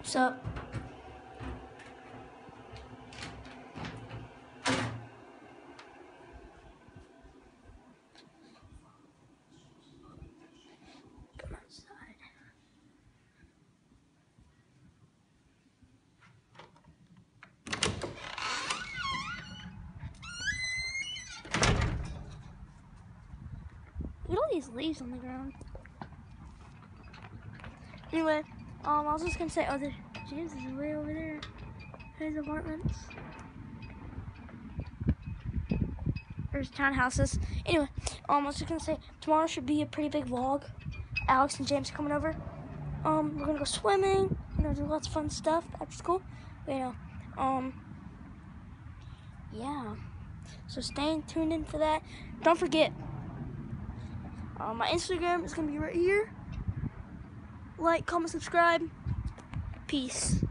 What's up? Come outside. Look at all these leaves on the ground. Anyway, I was just gonna say, oh, the James is way over there. His apartments. There's townhouses. Anyway, I was just gonna say, tomorrow should be a pretty big vlog. Alex and James are coming over. We're gonna go swimming. Do lots of fun stuff after school. But, yeah. So stay tuned in for that. Don't forget, my Instagram is gonna be right here. Like, comment, subscribe. Peace.